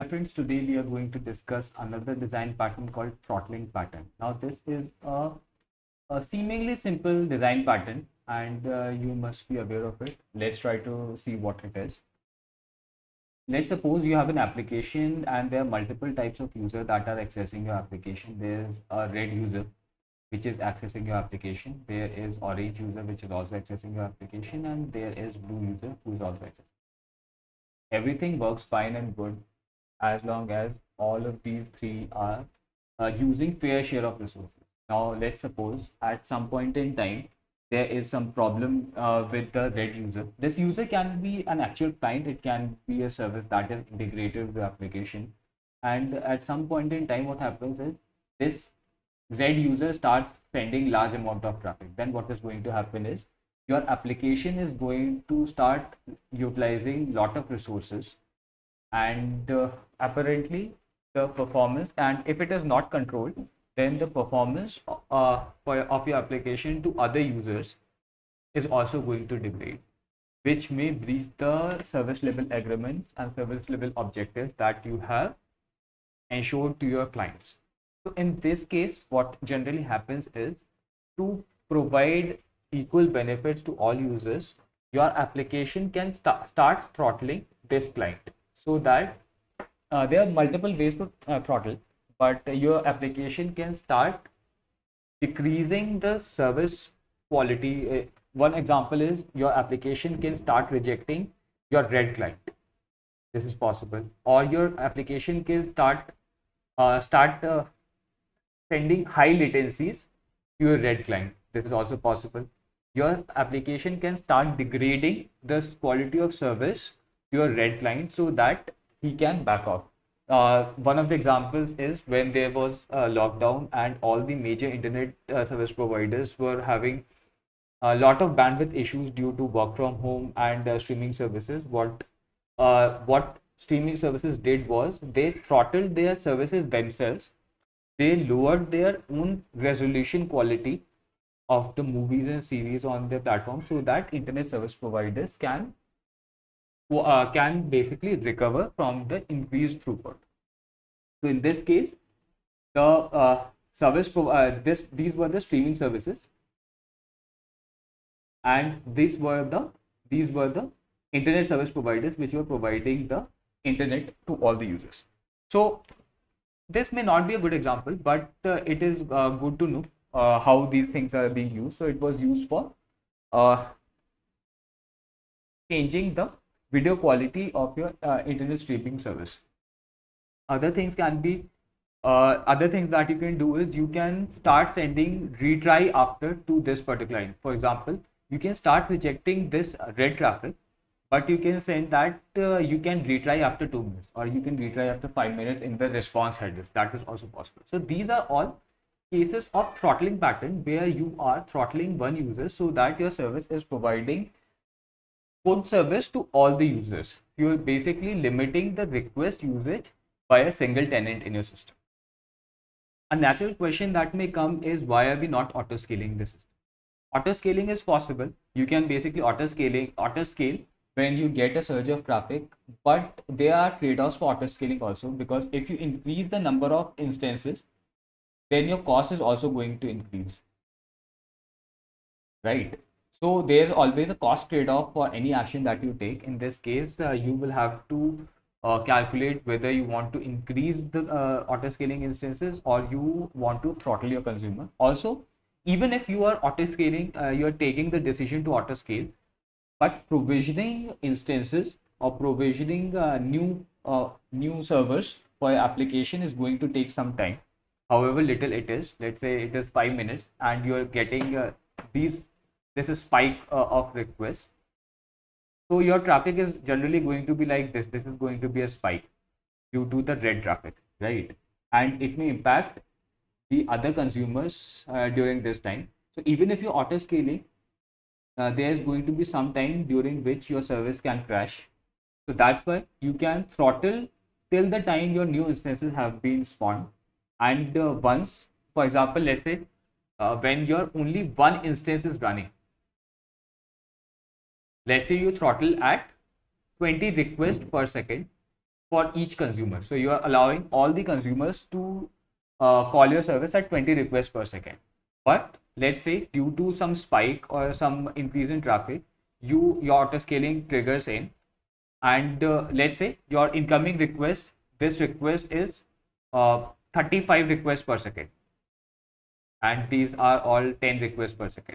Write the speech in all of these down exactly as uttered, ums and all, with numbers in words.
friends, today we are going to discuss another design pattern called throttling pattern. Now this is a, a seemingly simple design pattern and uh, you must be aware of it. Let's try to see what it is. Let's suppose you have an application and there are multiple types of users that are accessing your application. There's a red user which is accessing your application. There is orange user which is also accessing your application, and there is blue user who is also accessing. Everything works fine and good as long as all of these three are uh, using fair share of resources. Now let's suppose at some point in time there is some problem uh, with the red user. This user can be an actual client, it can be a service that is integrated with the application, and at some point in time what happens is this red user starts sending large amount of traffic. Then what is going to happen is your application is going to start utilizing lot of resources, and uh, apparently the performance, and if it is not controlled, then the performance uh, for, of your application to other users is also going to degrade, which may breach the service level agreements and service level objectives that you have ensured to your clients. So in this case, what generally happens is, to provide equal benefits to all users, your application can st start throttling this client, so that uh, there are multiple ways to uh, throttle, but uh, your application can start decreasing the service quality. Uh, one example is your application can start rejecting your red client. This is possible. Or your application can start uh, start uh, sending high latencies to your red client. This is also possible. Your application can start degrading the quality of service to your red client so that he can back off. Uh, one of the examples is when there was a lockdown and all the major internet uh, service providers were having a lot of bandwidth issues due to work from home and uh, streaming services. What uh, what streaming services did was they throttled their services themselves. They lowered their own resolution quality of the movies and series on their platform so that internet service providers can uh, can basically recover from the increased throughput. So in this case, the uh, service uh, this these were the streaming services, and these were the these were the internet service providers which were providing the internet to all the users. So this may not be a good example, but uh, it is uh, good to know uh, how these things are being used. So it was used for uh, changing the video quality of your uh, internet streaming service. Other things can be uh, other things that you can do is you can start sending retry after to this particular line. For example, you can start rejecting this red traffic, but you can send that uh, you can retry after two minutes, or you can retry after five minutes in the response headers. That is also possible. So these are all cases of throttling pattern where you are throttling one user so that your service is providing good service to all the users. You are basically limiting the request usage by a single tenant in your system. A natural question that may come is, why are we not auto scaling the system? Auto scaling is possible. You can basically auto scaling auto scale when you get a surge of traffic, but there are trade-offs for auto scaling also, because if you increase the number of instances, then your cost is also going to increase, right? So there's always a cost trade-off for any action that you take. In this case, uh, you will have to uh, calculate whether you want to increase the uh, auto scaling instances or you want to throttle your consumer. Also, even if you are auto scaling, uh, you are taking the decision to auto scale, but provisioning instances or provisioning uh, new uh, new servers for your application is going to take some time. However little it is, let's say it is five minutes, and you are getting uh, these this is spike uh, of requests. So your traffic is generally going to be like this. This is going to be a spike due to the red traffic, right? And it may impact the other consumers uh, during this time. So even if you're auto scaling, Uh, there's going to be some time during which your service can crash. So that's why you can throttle till the time your new instances have been spawned. And uh, once, for example, let's say uh, when your only one instance is running, let's say you throttle at twenty requests per second, for each consumer. So you are allowing all the consumers to uh, call your service at twenty requests per second. But let's say due to some spike or some increase in traffic, you your auto scaling triggers in, and uh, let's say your incoming request, this request is uh, thirty-five requests per second, and these are all ten requests per second.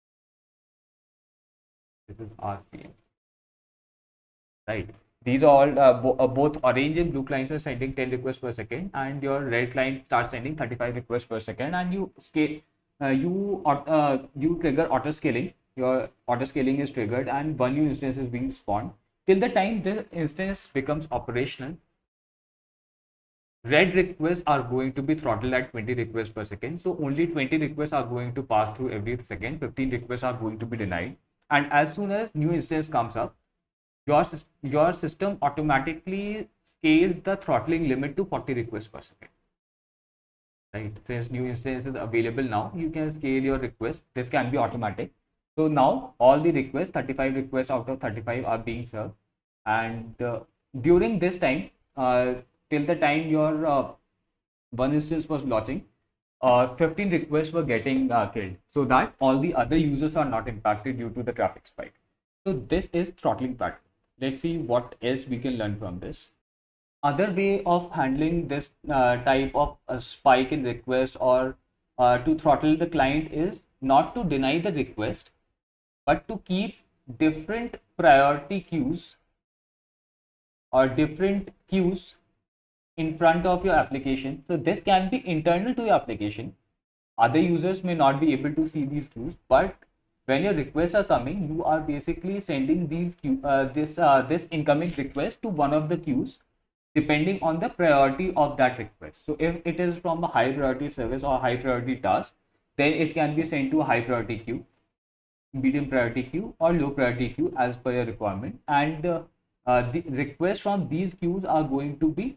This is R P M, right? These are all uh, bo uh, both orange and blue clients are sending ten requests per second, and your red client starts sending thirty-five requests per second, and you scale, uh, you uh, you trigger auto scaling. Your auto scaling is triggered, and one new instance is being spawned. Till the time this instance becomes operational, red requests are going to be throttled at twenty requests per second. So only twenty requests are going to pass through every second. fifteen requests are going to be denied, and as soon as new instance comes up, your your system automatically scales the throttling limit to forty requests per second. Right? Since new instance is available now, you can scale your request. This can be automatic. So now all the requests, thirty-five requests out of thirty-five are being served, and uh, during this time, uh, till the time your uh, one instance was launching, uh, fifteen requests were getting uh, killed, so that all the other users are not impacted due to the traffic spike. So this is throttling pattern. Let's see what else we can learn from this. Other way of handling this uh, type of a spike in request or uh, to throttle the client is not to deny the request, but to keep different priority queues or different queues in front of your application. So this can be internal to your application. Other users may not be able to see these queues, but when your requests are coming, you are basically sending these queue, uh, this uh, this incoming request to one of the queues, depending on the priority of that request. So if it is from a high priority service or high priority task, then it can be sent to a high priority queue, medium priority queue, or low priority queue as per your requirement. And uh, uh, the requests from these queues are going to be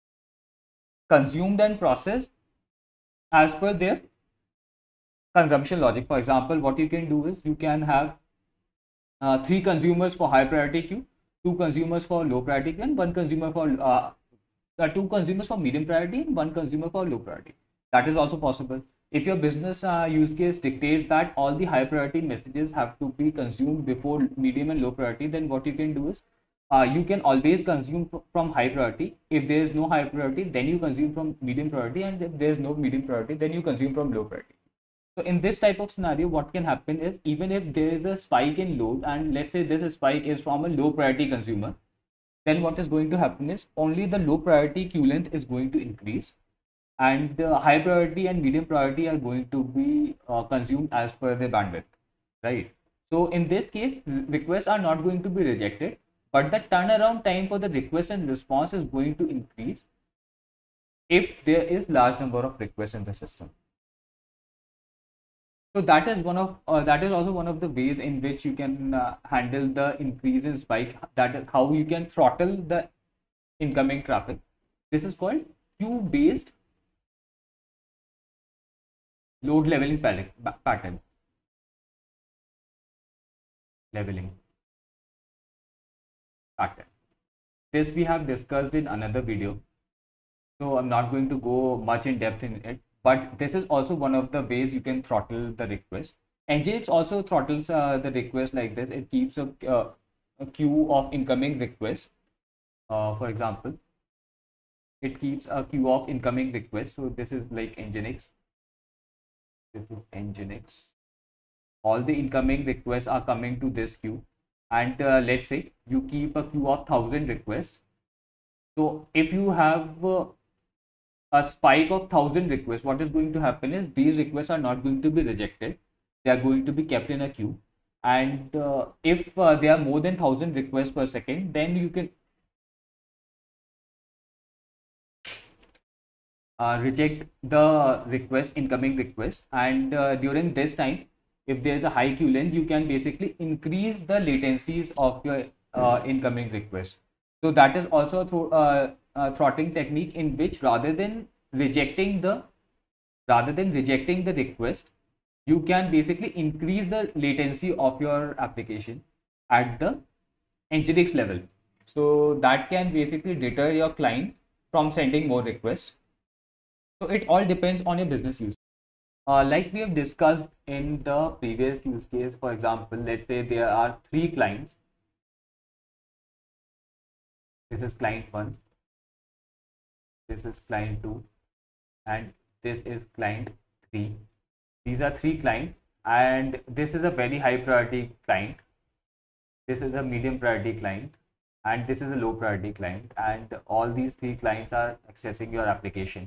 consumed and processed as per their consumption logic. For example, what you can do is you can have uh, three consumers for high priority queue, two consumers for low priority queue, and one consumer for uh, uh, two consumers for medium priority and one consumer for low priority. That is also possible. If your business uh, use case dictates that all the high priority messages have to be consumed before medium and low priority, then what you can do is uh, you can always consume from high priority. If there is no high priority, then you consume from medium priority, and if there is no medium priority, then you consume from low priority. So in this type of scenario, what can happen is, even if there is a spike in load, and let's say this spike is from a low priority consumer, then what is going to happen is only the low priority queue length is going to increase, and the high priority and medium priority are going to be uh, consumed as per their bandwidth, right? So in this case, requests are not going to be rejected, but the turnaround time for the request and response is going to increase if there is large number of requests in the system. So that is one of uh, that is also one of the ways in which you can uh, handle the increase in spike. That is how you can throttle the incoming traffic. This is called queue-based load leveling pattern. Leveling pattern. This we have discussed in another video, so I'm not going to go much in depth in it. But this is also one of the ways you can throttle the request. Nginx also throttles uh, the request like this. It keeps a, uh, a queue of incoming requests. Uh, for example, it keeps a queue of incoming requests. So this is like Nginx. This is Nginx. All the incoming requests are coming to this queue. And uh, let's say you keep a queue of one thousand requests. So if you have uh, a spike of one thousand requests, what is going to happen is these requests are not going to be rejected. They are going to be kept in a queue. And uh, if uh, there are more than one thousand requests per second, then you can uh, reject the request, incoming request. And uh, during this time, if there is a high queue length, you can basically increase the latencies of your uh, incoming request. So that is also through uh, Uh, throttling technique, in which rather than rejecting the rather than rejecting the request, you can basically increase the latency of your application at the Nginx level. So that can basically deter your client from sending more requests. So it all depends on your business use. Uh, like we have discussed in the previous use case, for example, let's say there are three clients. This is client one, this is client two, and this is client three. These are three clients, and this is a very high priority client. This is a medium priority client, and this is a low priority client, and all these three clients are accessing your application.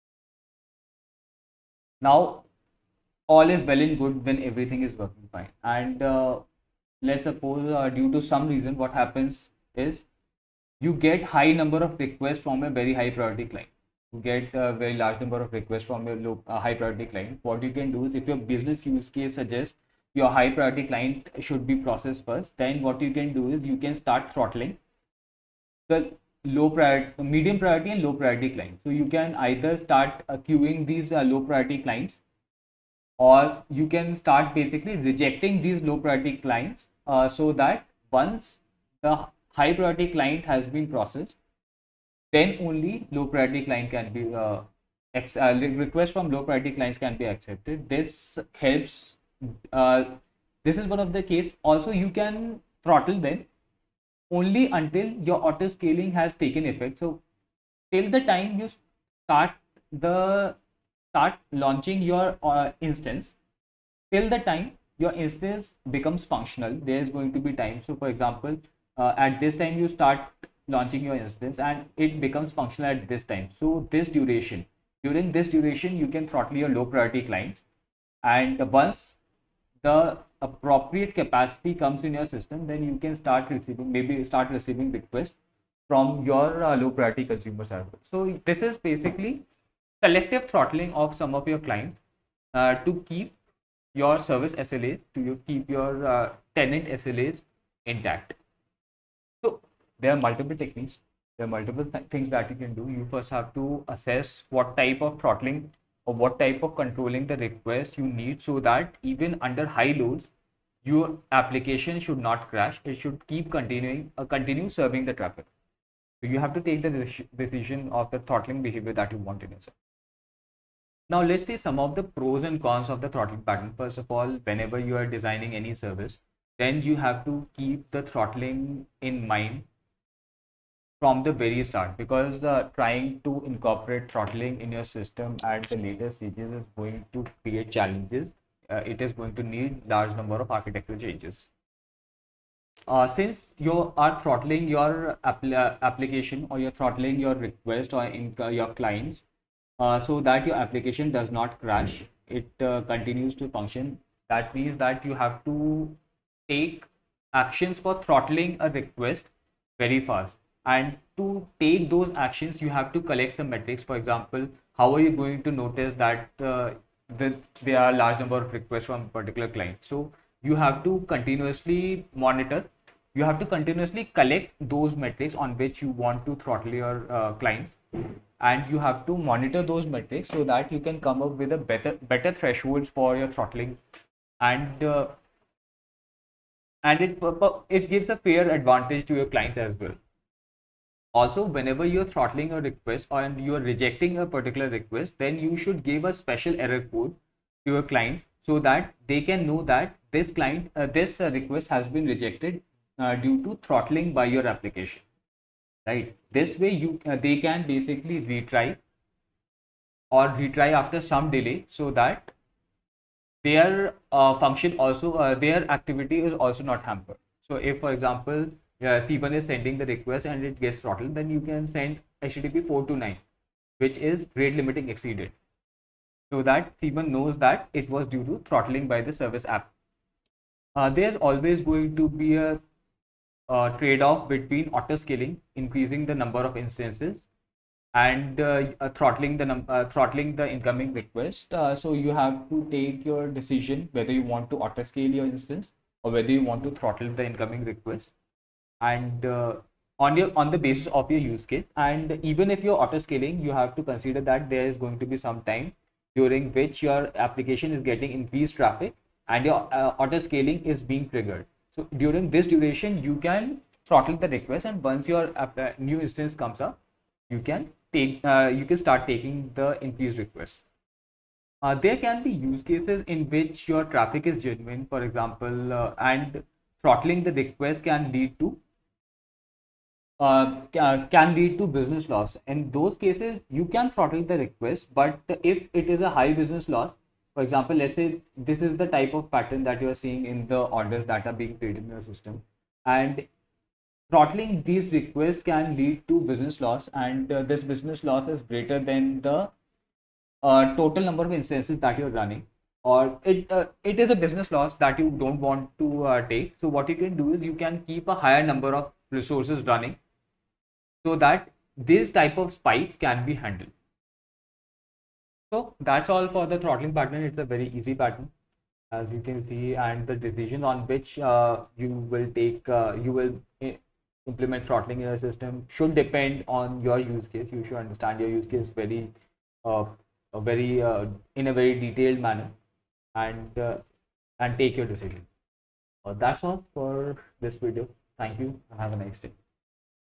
Now, all is well and good when everything is working fine. And uh, let's suppose uh, due to some reason, what happens is you get high number of requests from a very high priority client. You get a very large number of requests from a low uh, high priority client. What you can do is, if your business use case suggests your high priority client should be processed first, then what you can do is you can start throttling the low priority, medium priority and low priority clients. So you can either start uh, queuing these uh, low priority clients, or you can start basically rejecting these low priority clients, uh, so that once the high priority client has been processed, then only low priority client can be uh, ex uh, request from low priority clients can be accepted. This helps. Uh, this is one of the case. Also, you can throttle them only until your auto scaling has taken effect. So till the time you start the start launching your uh, instance, till the time your instance becomes functional, there is going to be time. So for example, uh, at this time you start launching your instance and it becomes functional at this time. So this duration, during this duration, you can throttle your low priority clients, and once the appropriate capacity comes in your system, then you can start receiving, maybe start receiving requests from your uh, low priority consumers as well. So this is basically selective throttling of some of your clients uh, to keep your service S L As, to you keep your uh, tenant S L As intact. So there are multiple techniques, there are multiple th things that you can do. You first have to assess what type of throttling or what type of controlling the request you need, so that even under high loads, your application should not crash. It should keep continuing, uh, continue serving the traffic. So you have to take the decision of the throttling behavior that you want in yourself. Now let's see some of the pros and cons of the throttling pattern. First of all, whenever you are designing any service, then you have to keep the throttling in mind from the very start, because uh, trying to incorporate throttling in your system at the later stages is going to create challenges. Uh, it is going to need large number of architectural changes. Uh, since you are throttling your apl uh, application, or you're throttling your request or in uh, your clients, uh, so that your application does not crash, it uh, continues to function. That means that you have to take actions for throttling a request very fast. And to take those actions, you have to collect some metrics. For example, how are you going to notice that uh, the, there are large number of requests from a particular client? So you have to continuously monitor, you have to continuously collect those metrics on which you want to throttle your uh, clients, and you have to monitor those metrics so that you can come up with a better better thresholds for your throttling, and uh, and it it gives a fair advantage to your clients as well. Also, whenever you're throttling a request or and you're rejecting a particular request, then you should give a special error code to your clients, so that they can know that this client, uh, this uh, request has been rejected uh, due to throttling by your application, right? This way, you uh, they can basically retry or retry after some delay, so that their uh, function also, uh, their activity is also not hampered. So if, for example, uh, C one is sending the request and it gets throttled, then you can send H T T P four two nine, which is rate limiting exceeded, so that C one knows that it was due to throttling by the service app. Uh, there's always going to be a, a trade-off between auto scaling, increasing the number of instances, and uh, uh, throttling the num uh, throttling the incoming request. Uh, so you have to take your decision whether you want to auto scale your instance or whether you want to throttle the incoming request, and uh, on your on the basis of your use case. And even if you're auto scaling, you have to consider that there is going to be some time during which your application is getting increased traffic and your uh, auto scaling is being triggered. So during this duration, you can throttling the request, and once your uh, new instance comes up, you can take uh, you can start taking the increased requests. Uh, there can be use cases in which your traffic is genuine, for example, uh, and throttling the request can lead to uh, ca- can lead to business loss. In those cases, you can throttle the request, but if it is a high business loss, for example, let's say this is the type of pattern that you are seeing in the orders that are being paid in your system, and throttling these requests can lead to business loss, and uh, this business loss is greater than the uh, total number of instances that you're running, or it uh, it is a business loss that you don't want to uh, take. So what you can do is you can keep a higher number of resources running so that this type of spikes can be handled. So that's all for the throttling pattern. It's a very easy pattern, as you can see, and the decision on which uh, you will take, uh, you will i- implement throttling in your system should depend on your use case. You should understand your use case very, uh, a very uh, in a very detailed manner, and uh, and take your decision. Uh, that's all for this video. Thank you and have a nice day.